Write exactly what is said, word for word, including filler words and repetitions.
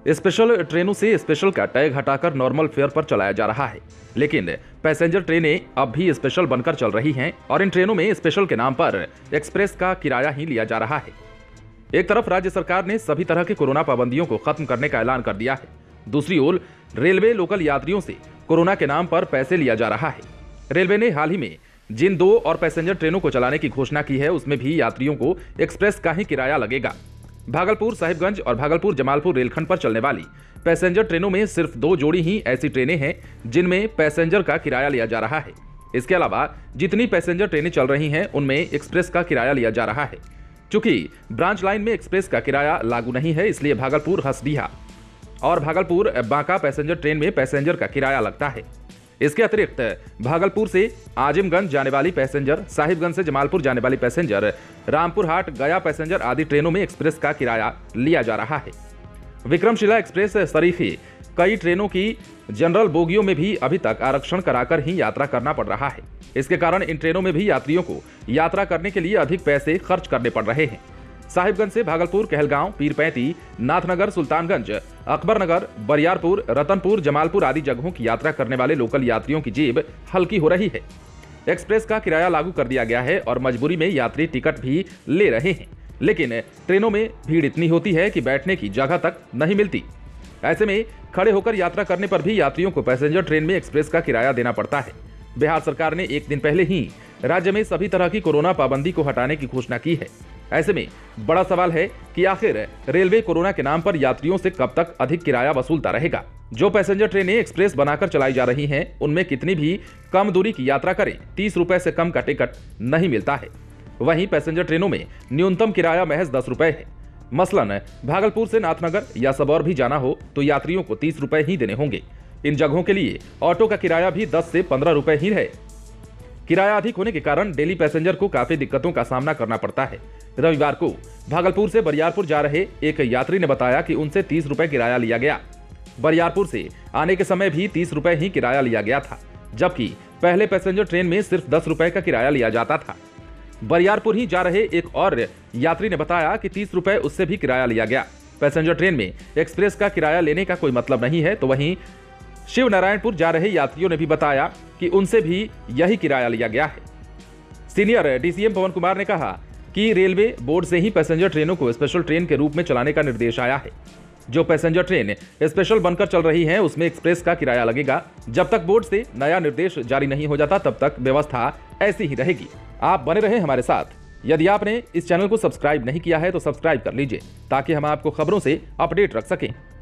Special ट्रेनों से special का टैग हटाकर नॉर्मल फेयर पर चलाया जा रहा है, लेकिन पैसेंजर ट्रेनें अब भी स्पेशल बनकर चल रही हैं और इन ट्रेनों में स्पेशल के नाम पर एक्सप्रेस का किराया ही लिया जा रहा है। एक तरफ राज्य सरकार ने सभी तरह की कोरोना पाबंदियों को खत्म करने का ऐलान कर दिया है, दूसरी ओर रेलवे लोकल यात्रियों से कोरोना के नाम पर पैसे लिया जा रहा है। रेलवे ने हाल ही में जिन दो और पैसेंजर ट्रेनों को चलाने की घोषणा की है, उसमें भी यात्रियों को एक्सप्रेस का ही किराया लगेगा। भागलपुर साहिबगंज और भागलपुर जमालपुर रेलखंड पर चलने वाली पैसेंजर ट्रेनों में सिर्फ दो जोड़ी ही ऐसी ट्रेनें हैं जिनमें पैसेंजर का किराया लिया जा रहा है। इसके अलावा जितनी पैसेंजर ट्रेनें चल रही हैं उनमें एक्सप्रेस का किराया लिया जा रहा है। चूंकि ब्रांच लाइन में एक्सप्रेस का किराया लागू नहीं है, इसलिए भागलपुर हसडीहा और भागलपुर बांका पैसेंजर ट्रेन में पैसेंजर का किराया लगता है। इसके अतिरिक्त भागलपुर से आजिमगंज जाने वाली पैसेंजर, साहिबगंज से जमालपुर जाने वाली पैसेंजर, रामपुर हाट गया पैसेंजर आदि ट्रेनों में एक्सप्रेस का किराया लिया जा रहा है। विक्रमशिला एक्सप्रेस सरीफी कई ट्रेनों की जनरल बोगियों में भी अभी तक आरक्षण कराकर ही यात्रा करना पड़ रहा है। इसके कारण इन ट्रेनों में भी यात्रियों को यात्रा करने के लिए अधिक पैसे खर्च करने पड़ रहे हैं। साहिबगंज से भागलपुर, कहलगांव, पीरपैंती, नाथनगर, सुल्तानगंज, अकबरनगर, बरियारपुर, रतनपुर, जमालपुर आदि जगहों की यात्रा करने वाले लोकल यात्रियों की जेब हल्की हो रही है। एक्सप्रेस का किराया लागू कर दिया गया है और मजबूरी में यात्री टिकट भी ले रहे हैं, लेकिन ट्रेनों में भीड़ इतनी होती है कि बैठने की जगह तक नहीं मिलती। ऐसे में खड़े होकर यात्रा करने पर भी यात्रियों को पैसेंजर ट्रेन में एक्सप्रेस का किराया देना पड़ता है। बिहार सरकार ने एक दिन पहले ही राज्य में सभी तरह की कोरोना पाबंदी को हटाने की घोषणा की है। ऐसे में बड़ा सवाल है कि आखिर रेलवे कोरोना के नाम पर यात्रियों से कब तक अधिक किराया वसूलता रहेगा। जो पैसेंजर ट्रेनें एक्सप्रेस बनाकर चलाई जा रही हैं, उनमें कितनी भी कम दूरी की यात्रा करें, तीस रुपए से कम का टिकट नहीं मिलता है। वहीं पैसेंजर ट्रेनों में न्यूनतम किराया महज दस रुपए है। मसलन भागलपुर से नाथनगर या सबौर भी जाना हो तो यात्रियों को तीस रुपए ही देने होंगे। इन जगहों के लिए ऑटो का किराया भी दस से पंद्रह रुपए ही है। किराया अधिक होने के कारण डेली पैसेंजर को काफी दिक्कतों का सामना करना पड़ता है। रविवार को भागलपुर से बरियारपुर जा रहे एक यात्री ने बताया कि उनसे तीस रुपए किराया लिया गया। बरियारपुर से आने के समय भी तीस रुपए ही किराया लिया गया था, जबकि पहले पैसेंजर ट्रेन में सिर्फ दस रुपए का किराया लिया जाता था। बरियारपुर ही जा रहे एक और यात्री ने बताया कि तीस रुपए उससे भी किराया लिया गया। पैसेंजर ट्रेन में एक्सप्रेस का किराया लेने का कोई मतलब नहीं है। तो वहीं शिव नारायणपुर जा रहे यात्रियों ने भी बताया कि उनसे भी यही किराया लिया गया है। सीनियर डीसीएम पवन कुमार ने कहा कि रेलवे बोर्ड से ही पैसेंजर ट्रेनों को स्पेशल ट्रेन के रूप में चलाने का निर्देश आया है। जो पैसेंजर ट्रेन स्पेशल बनकर चल रही हैं, उसमें एक्सप्रेस का किराया लगेगा। जब तक बोर्ड से नया निर्देश जारी नहीं हो जाता, तब तक व्यवस्था ऐसी ही रहेगी। आप बने रहें हमारे साथ। यदि आपने इस चैनल को सब्सक्राइब नहीं किया है तो सब्सक्राइब कर लीजिए, ताकि हम आपको खबरों से अपडेट रख सकें।